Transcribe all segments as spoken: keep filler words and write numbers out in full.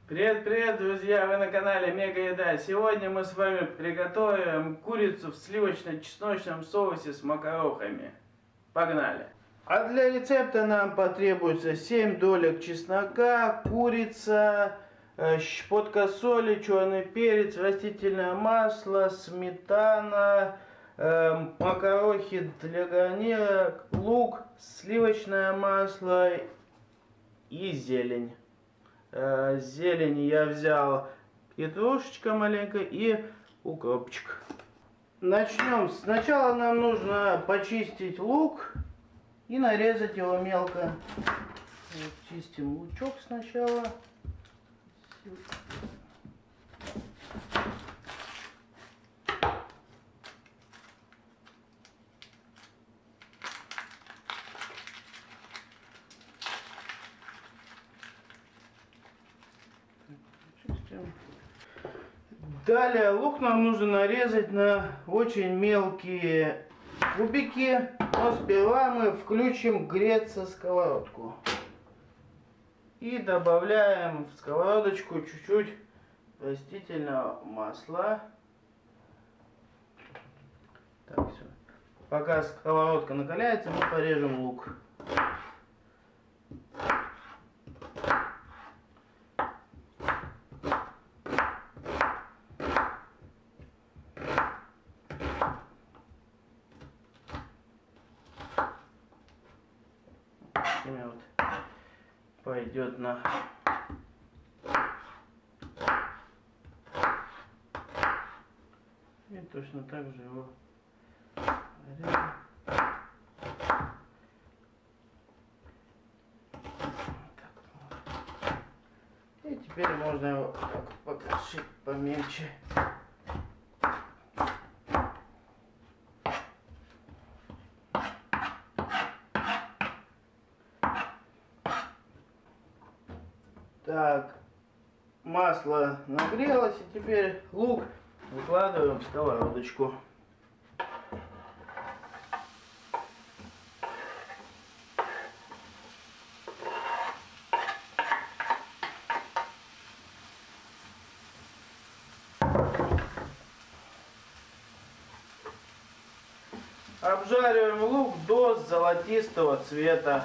Привет, привет, друзья! Вы на канале Мега Еда. Сегодня мы с вами приготовим курицу в сливочно-чесночном соусе с макарохами. Погнали! А для рецепта нам потребуется семь долек чеснока, курица, щепотка соли, черный перец, растительное масло, сметана, э, макарохи для гарнира, лук, сливочное масло и зелень. Зелень я взял петрушечка маленькая и укропчик. Начнем. Сначала нам нужно почистить лук и нарезать его мелко. Вот, чистим лучок сначала. Далее лук нам нужно нарезать на очень мелкие кубики, но сперва мы включим греться сковородку. И добавляем в сковородочку чуть-чуть растительного масла. Так, все. Пока сковородка накаляется, мы порежем лук. Вот пойдет на и точно так же его порежем. И теперь можно его покрошить помельче. Так, масло нагрелось, и теперь лук выкладываем в сковородочку. Обжариваем лук до золотистого цвета.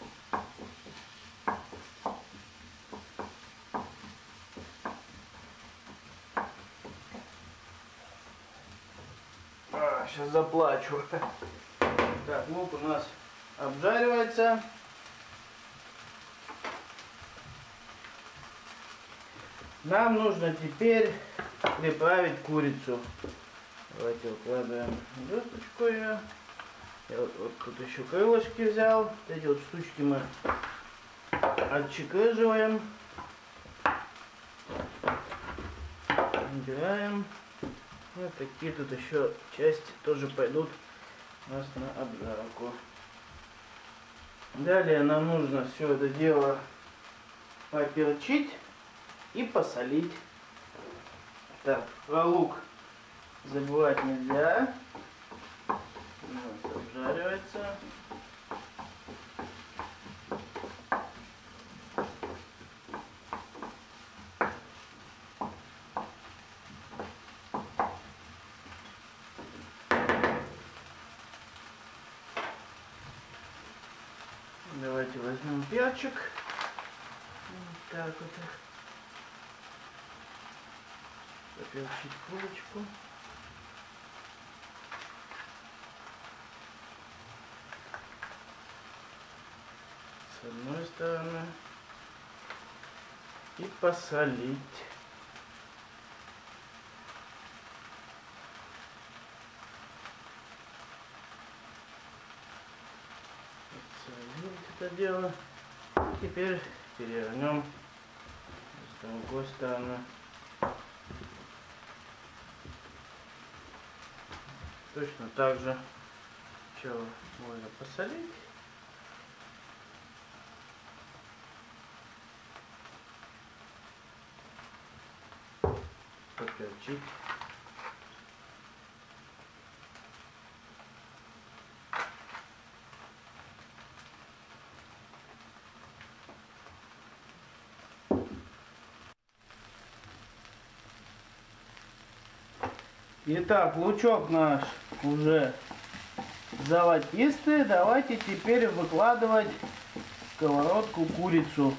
А, сейчас заплачу. Так, лук у нас обжаривается. Нам нужно теперь приправить курицу. Давайте укладываем досточку ее. Я вот, вот тут еще крылышки взял. Вот эти вот штучки мы отчекрыживаем. Убираем. Вот такие тут еще части тоже пойдут у нас на обжарку. Далее нам нужно все это дело поперчить и посолить. Так, про лук забывать нельзя. Вот, обжаривается. Давайте возьмем перчик. Вот так вот. Поперчить курочку. С одной стороны. И посолить. Подсолить это дело. Теперь перевернем с другой стороны. Точно так же сначала можно посолить. Поперчить. Итак, лучок наш уже золотистый. Давайте теперь выкладывать в сковородку курицу.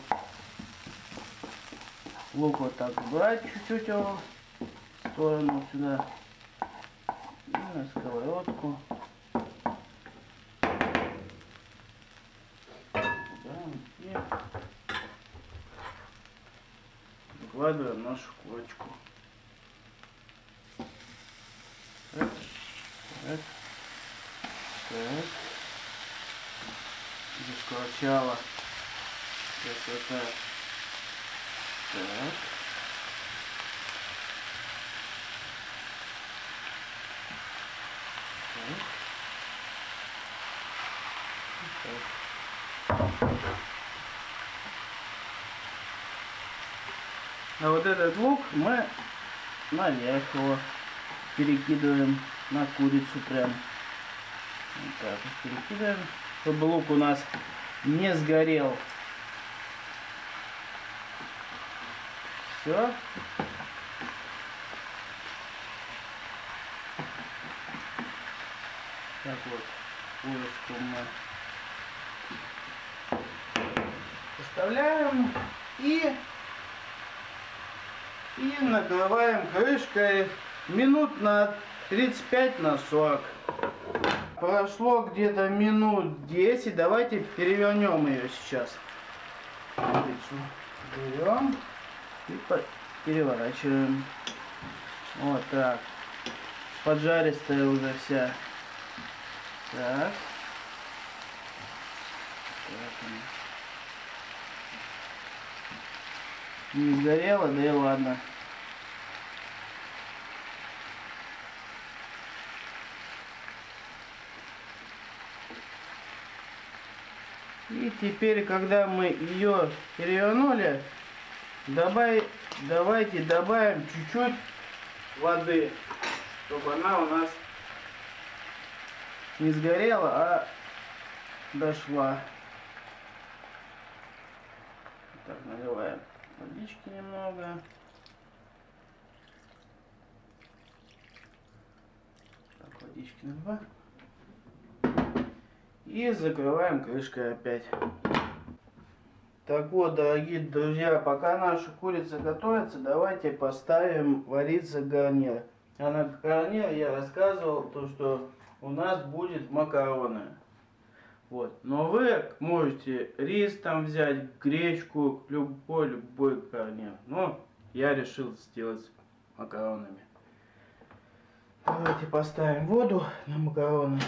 Лук вот так убрать чуть-чуть его в сторону сюда. И на сковородку. И выкладываем нашу курочку. Так, так, так. Заскворчала. Красота. Так. Так. А вот этот лук мы наверх его перекидываем на курицу прям. Вот так вот перекидываем, чтобы лук у нас не сгорел. Все. Так вот, курочку мы поставляем и, и накрываем крышкой минут на тридцать пять на сорок. Прошло где-то минут десять. Давайте перевернем ее сейчас. Курицу берем и переворачиваем. Вот так. Поджаристая уже вся. Так. Так. Не сгорела, да и ладно. И теперь, когда мы ее перевернули, добавь, давайте добавим чуть-чуть воды, чтобы она у нас не сгорела, а дошла. Так, наливаем водички немного. Так, водички наливаем. И закрываем крышкой опять. Так вот, дорогие друзья, пока наша курица готовится, давайте поставим вариться гарнир. А на гарнир я рассказывал, то, что у нас будет макароны. Вот. Но вы можете рис там взять, гречку, любой, любой гарнир. Но я решил сделать макаронами. Давайте поставим воду на макароны.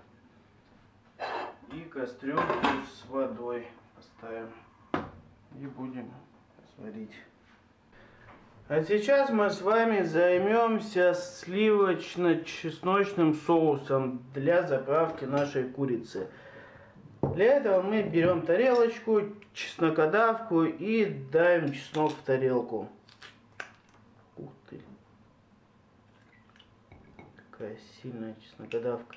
И кастрюльку с водой поставим. И будем сварить. А сейчас мы с вами займемся сливочно-чесночным соусом для заправки нашей курицы. Для этого мы берем тарелочку, чеснокодавку и давим чеснок в тарелку. Ух ты! Какая сильная чеснокодавка.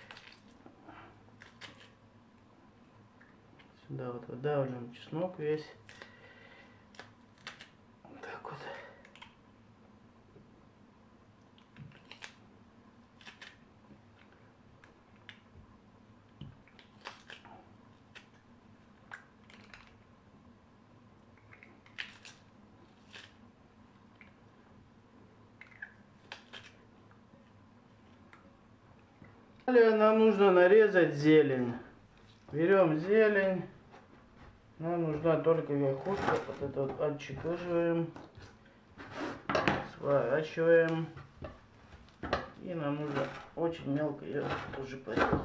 Сюда вот выдавливаем чеснок весь. Вот так вот. Далее нам нужно нарезать зелень. Берем зелень. Нам нужна только верхушка. Вот это вот отчекаживаем. Сворачиваем. И нам нужно очень мелко ее тоже порезать.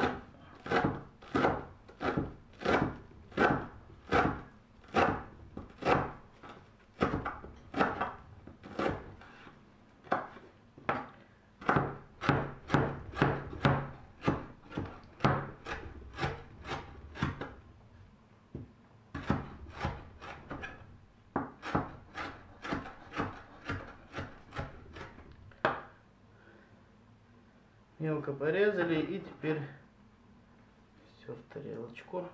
Мелко порезали и теперь все в тарелочку.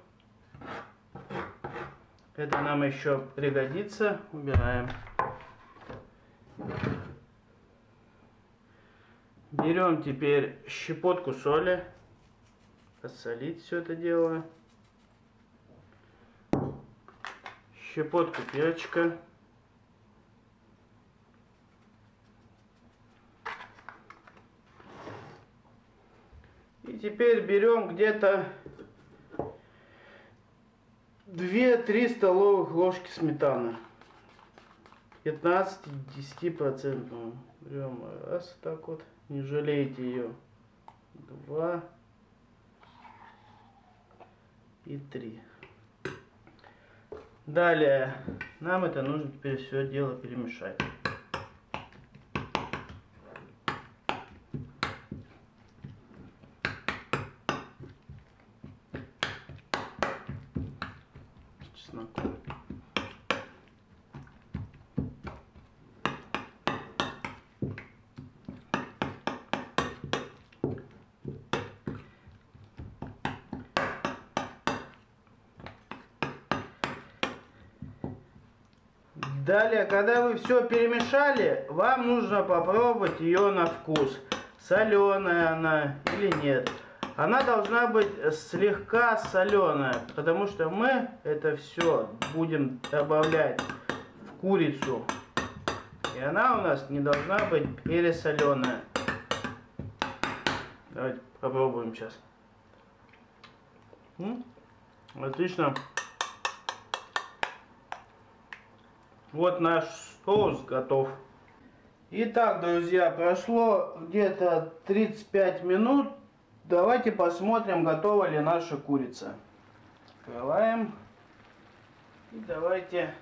Это нам еще пригодится. Убираем. Берем теперь щепотку соли, посолить все это дело, щепотку перчика, и теперь берем где-то две-три столовых ложки сметаны, пятнадцать-десять процентов. Берем раз, так вот, не жалейте ее, два и три. Далее нам это нужно теперь все дело перемешать. Чесноком. Далее, когда вы все перемешали, вам нужно попробовать ее на вкус. Соленая она или нет. Она должна быть слегка соленая, потому что мы это все будем добавлять в курицу. И она у нас не должна быть пересоленая. Давайте попробуем сейчас. М? Отлично. Вот наш соус готов. Итак, друзья, прошло где-то тридцать пять минут. Давайте посмотрим, готова ли наша курица. Открываем. И давайте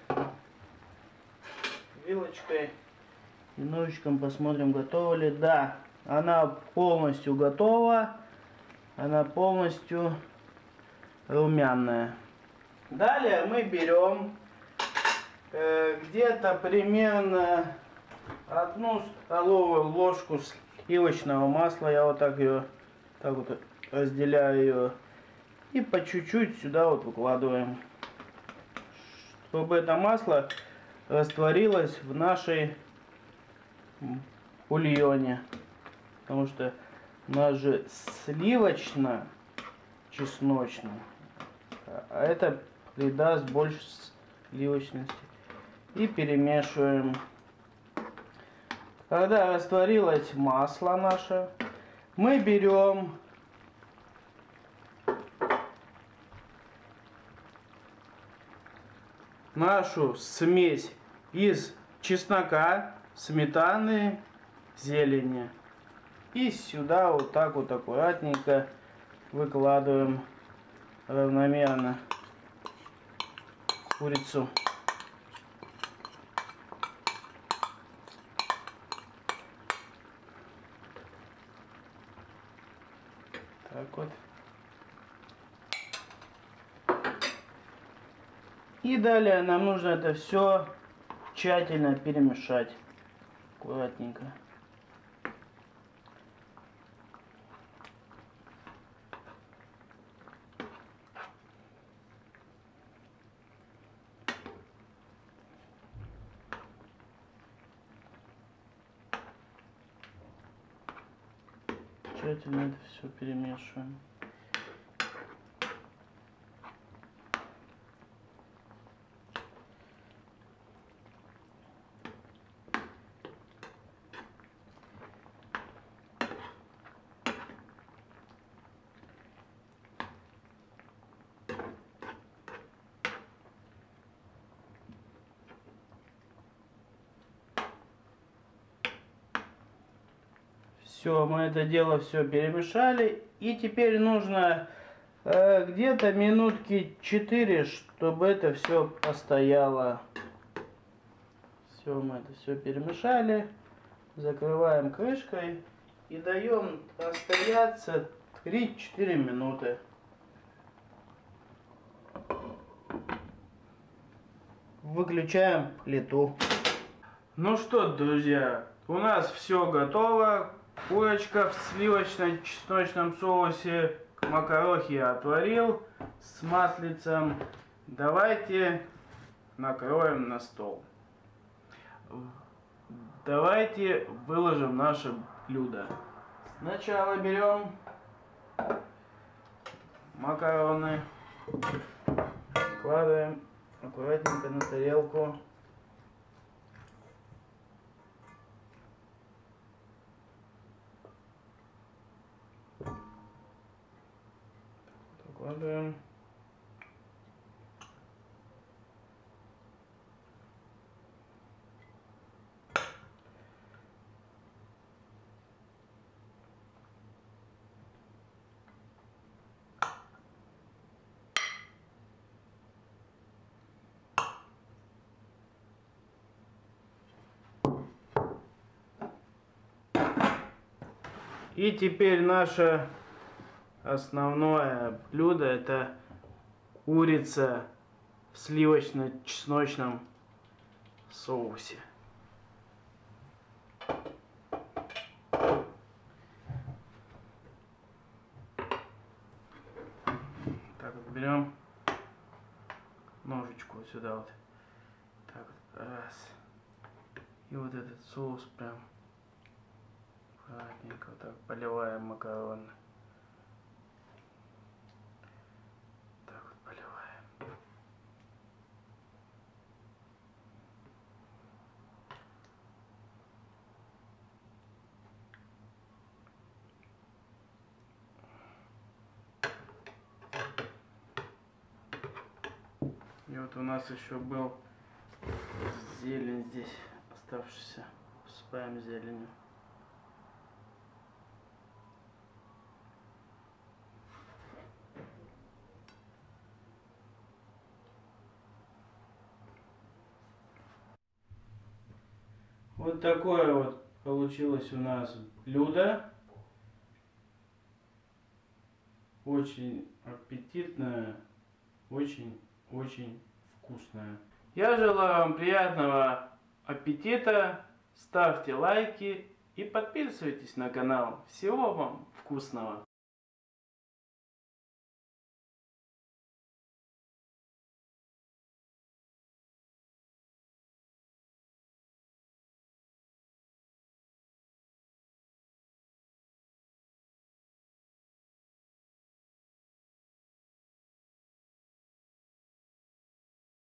вилочкой и ножичком посмотрим, готова ли. Да, она полностью готова. Она полностью румяная. Далее мы берем где-то примерно одну столовую ложку сливочного масла. Я вот так ее, так вот разделяю ее. И по чуть-чуть сюда вот выкладываем. Чтобы это масло растворилось в нашей бульоне. Потому что у нас же сливочно-чесночный. А это придаст больше сливочности. И перемешиваем. Когда растворилось масло наше, мы берем нашу смесь из чеснока, сметаны, зелени. И сюда вот так вот аккуратненько выкладываем равномерно курицу. Так вот. И далее нам нужно это все тщательно перемешать. Аккуратненько. Тщательно это все перемешиваем. Все, мы это дело все перемешали. И теперь нужно э, где-то минутки четыре, чтобы это все постояло. Все, мы это все перемешали. Закрываем крышкой и даем настояться три-четыре минуты. Выключаем плиту. Ну что, друзья, у нас все готово. Курочка в сливочно-чесночном соусе, макарохи я отварил с маслицем. Давайте накроем на стол. Давайте выложим наше блюдо. Сначала берем макароны, кладываем аккуратненько на тарелку. Укладываем. И теперь наше основное блюдо — это курица в сливочно-чесночном соусе. Так вот берем ножичку вот сюда вот, так вот, раз, и вот этот соус прям аккуратненько вот так поливаем макароны. Так вот поливаем. И вот у нас еще был зелень здесь оставшийся. Посыпаем зеленью. Вот такое вот получилось у нас блюдо. Очень аппетитное, очень-очень вкусное. Я желаю вам приятного аппетита, ставьте лайки и подписывайтесь на канал. Всего вам вкусного!